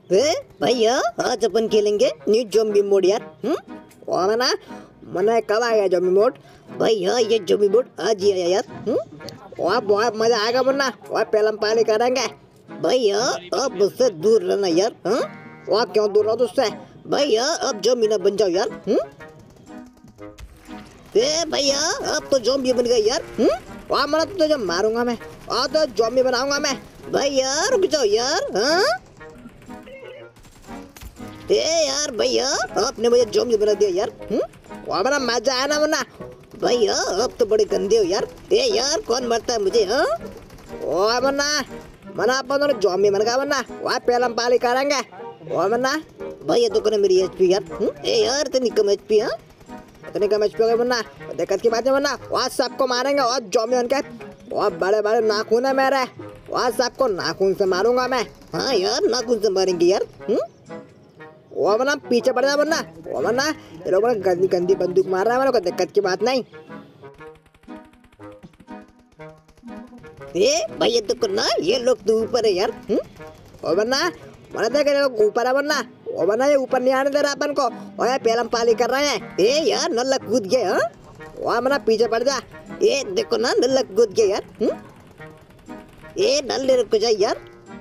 ए भैया आज अपन खेलेंगे न्यू ज़ॉम्बी मोड यार। और ना मना कब आया ज़ॉम्बी मोड भैया, ये ज़ॉम्बी मोड आज ही आया यार। और बहुत मजा आएगा वरना और पहले हम पाले करेंगे भैया। अब उससे दूर रहना यार। और क्यों दूर रहो तुझसे भैया, अब ज़ॉम्बी ना बन जाओ यार। ए भैया अब तो ज़ॉम्बी बन गई यार। और मना तो जब मारूंगा मैं और तो ज़ॉम्बी बनाऊंगा मैं भैया, रुक जाओ यार। ए यार भैया आपने मुझे ज़ॉम्बी बना दिया यार। और बड़ा मजा आया ना वरना भैया, अब तो बड़े गंदे हो यार। ए यार कौन मरता है मुझे? और वरना मना अपन दोनों ज़ॉम्बी बन गया वरना वहाँ पहले हम पाली करेंगे। और वरना भैया तो करे मेरी एचपी यार। ए यार इतनी कम एचपी है, इतनी कम एचपी हो गई वरना दिक्कत की बात है। वरना वहाँ सबको मारेंगे और ज़ॉम्बी बन के और बड़े बड़े नाखून है मेरे, वहाँ सबको नाखून से मारूंगा मैं। हाँ यार नाखून से मारेंगे यार। वो वरना पीछे पड़ जा वरना ये लोग गंदी गंदी बंदूक मार रहा है, मेरे को दिक्कत की बात नहीं। ए भैया तो करना ये लोग तो ऊपर है यार। और वरना मना देख लोग ऊपर है वरना और वरना ये ऊपर नहीं आने दे रहा अपन को। और ये पहलम पाली कर रहे हैं। ए यार नल्ला कूद गया। वहाँ मना पीछे पड़ जा। ए देखो ना नल्ला कूद गया यार। ए नल्ले रुक जा यार।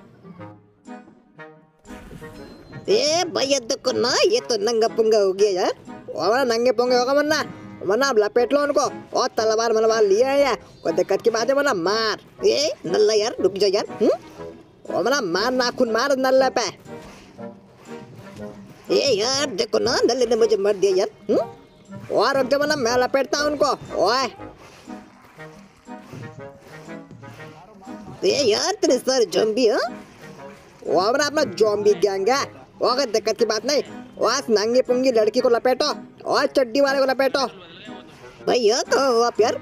ए भैया देखो ना ये तो नंगा पुंगा हो गया यार। और नंगे पुंगे होगा वरना वरना लपेट लो उनको और तलवार मनवार लिया है यार, कोई दिक्कत की बात है वरना मार। ए नल्ला यार रुक जा यार। और वरना मार नाखून मार नल्ले पे। ए यार देखो ना नल्ले ने मुझे मार दिया यार। और रुक जा वरना मैं लपेटता हूँ उनको। ओए ए यार तेरे सारे ज़ॉम्बी है। और अपना ज़ॉम्बी गैंग है, और दिक्कत की बात नहीं। और नंगी पुंगी लड़की को लपेटो और चड्डी वाले को लपेटो भैया। तो आप यार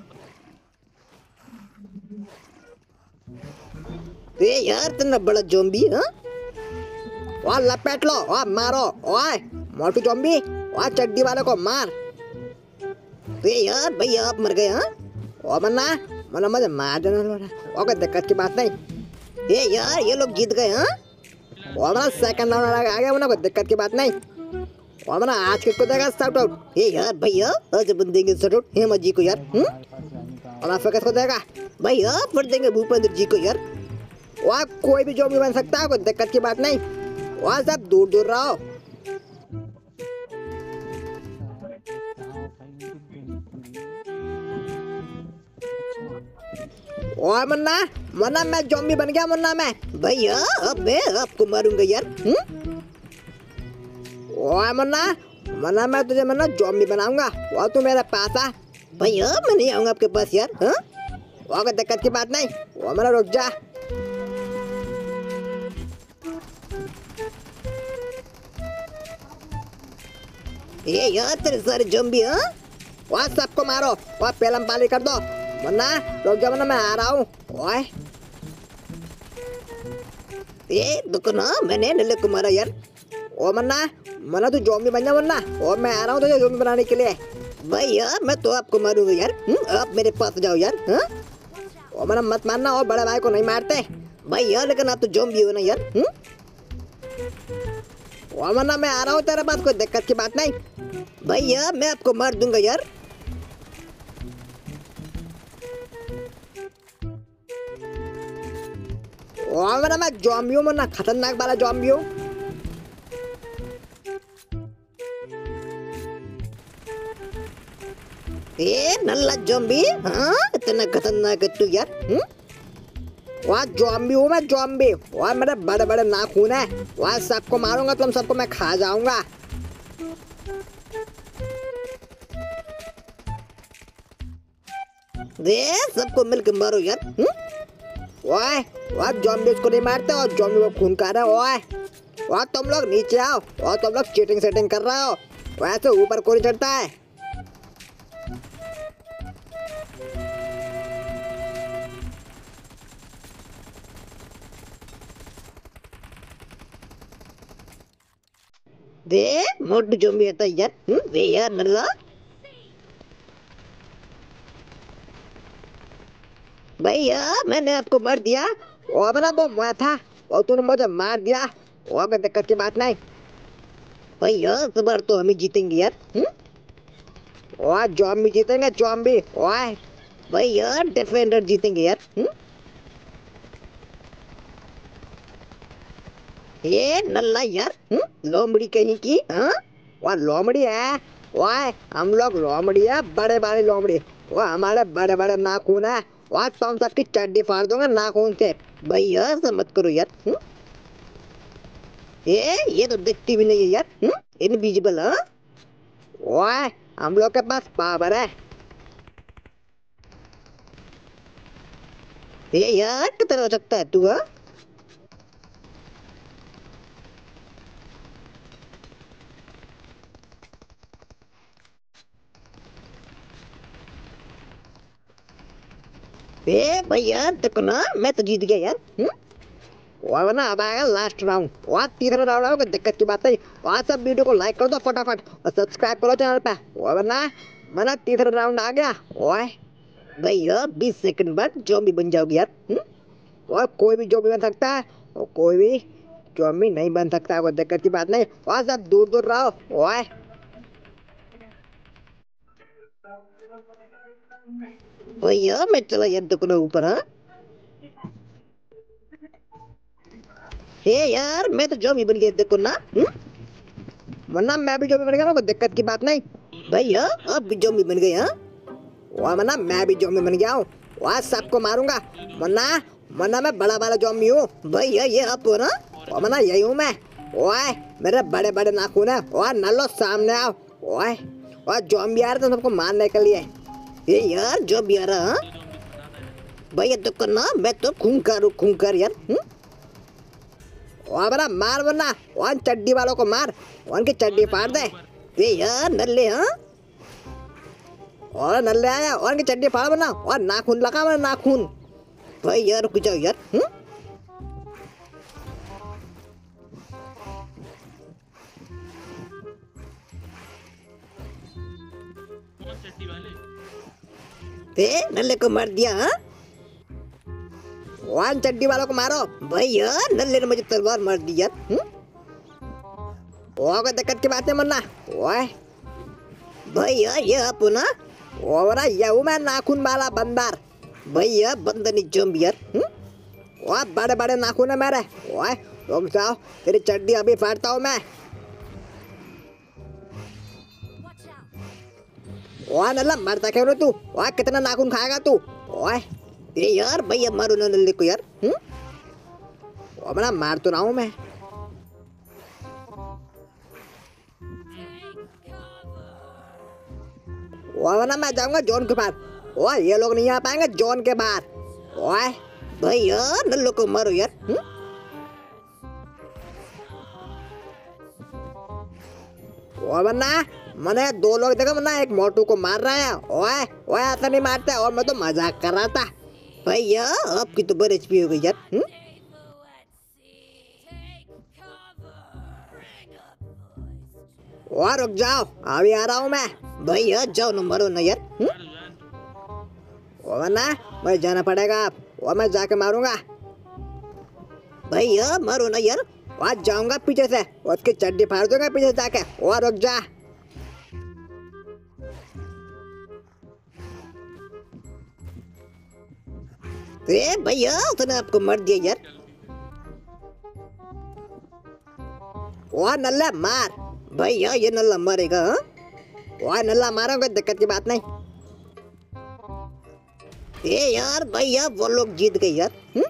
ए यार इतना बड़ा ज़ॉम्बी है। और लपेट लो और मारो। ओए मोटू ज़ॉम्बी और चड्डी वाले को मार। ए यार भैया आप मर गए। और मना मना मुझे मार देना, और दिक्कत की बात नहीं। ए यार ये लोग जीत गए। और मना सेकंड राउंड आ गया वरना कोई दिक्कत की बात नहीं। और मना आज किसको देगा शॉट आउट? ए यार भैया आज बन देंगे शॉट आउट हेमंत जी को यार। और फिर किसको देगा भैया? फिर देंगे भूपेंद्र जी को यार। वहाँ कोई भी ज़ॉम्बी बन सकता है, कोई दिक्कत की बात नहीं। वहाँ सब दूर दूर रहो। और मन्ना मन्ना मैं ज़ॉम्बी बन गया मन्ना मैं भैया, अब मैं आपको मारूंगा यार। और मन्ना मन्ना मैं तुझे मन्ना ज़ॉम्बी बनाऊंगा और तू मेरे पास आ भैया। मैं नहीं आऊंगा आपके पास यार। और दिक्कत की बात नहीं। वो मन्ना रुक जा। ये यार तेरे सारे ज़ॉम्बी वहाँ सबको मारो और पेलम पाली कर दो मन्ना। रुक जा मन्ना मैं आ रहा हूँ। ओए ये देखो ना मैंने नल्ले को मारा यार। ओ मन्ना मन्ना तू ज़ॉम्बी बन जा वरना और मैं आ रहा हूँ तुझे ज़ॉम्बी बनाने के लिए भैया। मैं तो आपको मारूंगा यार। आप मेरे पास जाओ यार। ओ मन्ना मत मारना, और बड़े भाई को नहीं मारते भैया, लेकिन आप तो ज़ॉम्बी हो ना यार। ओ मन्ना मैं आ रहा हूँ तेरे पास, कोई दिक्कत की बात नहीं भैया, मैं आपको मार दूंगा यार। और वरना मैं ज़ॉम्बी हूँ वरना खतरनाक वाला ज़ॉम्बी हूँ। ए नल्ला ज़ॉम्बी इतना खतरनाक है तू यार। वहाँ ज़ॉम्बी हूँ मैं ज़ॉम्बी, वहाँ मेरे बड़े बड़े नाखून है, वहाँ सबको मारूंगा तुम सबको मैं खा जाऊंगा। दे सबको मिलकर मारो यार। ओए वहाँ ज़ॉम्बी को नहीं मारते और ज़ॉम्बी को खून खा रहे हो। ओए वहाँ तुम लोग नीचे आओ और तुम लोग चीटिंग सेटिंग कर रहे हो, वैसे ऊपर कोई चढ़ता है। दे मोटू ज़ॉम्बी आता है यार। दे यार नल्ला भैया मैंने आपको मार दिया और मेरा वो मैं था और तूने मुझे मार दिया और कोई दिक्कत की बात नहीं। भैया इस बार तो हम ही जीतेंगे यार। और जॉम भी जीतेंगे, जॉम भी। ओए भैया डिफेंडर जीतेंगे यार। ये नल्ला यार। लोमड़ी कहीं की। हाँ वह लोमड़ी है। वह हम लोग लोमड़ी है, बड़े बड़े लोमड़ी। वह हमारे बड़े बड़े नाखून है। वह तुम सबकी चड्डी फाड़ दूंगा नाखून से। भैया ऐसा मत करो यार। ये तो दिखती भी नहीं है यार। इनविजिबल। हाँ वह हम लोग के पास पावर है। ये यार कितना हो सकता है तू? हाँ भैया देखो ना, मैं तो जीत गया यार। और ना अब आएगा लास्ट राउंड। वहाँ तीसरा राउंड आओगे, दिक्कत की बात नहीं। वहाँ सब वीडियो को लाइक कर दो फटाफट और सब्सक्राइब करो चैनल पे। और ना मना तीसरा राउंड आ गया। ओए भैया 20 सेकंड बाद जॉम्बी बन जाओगे यार। और कोई भी जॉम्बी बन सकता है और कोई भी जॉम्बी नहीं बन सकता। कोई दिक्कत की बात नहीं। वहाँ सब दूर दूर रहो। ओए भैया मैं चला यार दुकान ऊपर। हाँ यार मैं तो जॉम्बी बन गया देखो ना। वरना मैं भी जॉम्बी बन गया ना, कोई दिक्कत की बात नहीं। भैया अब भी जॉम्बी बन गए। हाँ वह मना मैं भी जॉम्बी बन गया हूँ। वह सबको मारूंगा। मना मना मैं बड़ा बड़ा जॉम्बी हूँ भैया। ये अब ना वह मना यही हूँ मैं। ओए मेरे बड़े बड़े नाखून है। ओए नलो सामने आओ। ओए और जॉम्बी आ रहे तो सबको मारने के लिए। ये यार जॉम्बी आ रहा। हाँ भैया देखो ना, मैं तो खूंखार हूँ, खूंखार यार। और बना मार वरना वन चड्डी वालों को मार। वन की चड्डी फाड़ दे। ये यार नल्ले। हाँ और नल्ले आया और की चड्डी फाड़ बना और नाखून लगा मेरा नाखून। भाई यार रुक जाओ यार। नल्ले को मार दिया। हाँ वन चड्डी वालों को मारो। भैया नल्ले ने मुझे तलवार मार दी यार। कोई दिक्कत की बात नहीं मरना। ओए भैया ये अपना ओवरा ये मैं नाखून वाला बंदर। भैया बंदर नहीं जॉम्बी यार। ओए बड़े बड़े नाखून है मेरे। ओए रुक जाओ, तेरी चड्डी अभी फाड़ता हूँ मैं। ओए नल्ला मरता क्यों तू? ओए कितना नाखून खाएगा तू? ओए ये यार भैया मारो ना नल्ले को यार। ओए बड़ा मार तो रहा हूँ मैं। ओए ना मैं जाऊंगा जॉन के पास। ओए ये लोग नहीं आ पाएंगे जॉन के बाहर। ओए भैया नल्लो को मारो यार। ओए वरना मैंने दो लोग देखा वरना एक मोटू को मार रहा है। ओए ओए ऐसा नहीं मारते। और मैं तो मजाक कर रहा था। भैया आपकी तो बड़ी एचपी हो गई यार। और रुक जाओ अभी आ रहा हूँ मैं। भैया जाओ ना मरो ना यार। वरना मैं जाना पड़ेगा आप और मैं जाके मारूंगा। भैया मरो ना यार। आज जाऊंगा पीछे से उसकी चड्डी फाड़ दूंगा पीछे जाके। और रुक जा। भैया उसने आपको मार दिया यार। और नल्ला मार। भैया ये नल्ला मारेगा। हाँ और नल्ला मारोगे दिक्कत की बात नहीं। यार भैया वो लोग जीत गए यार।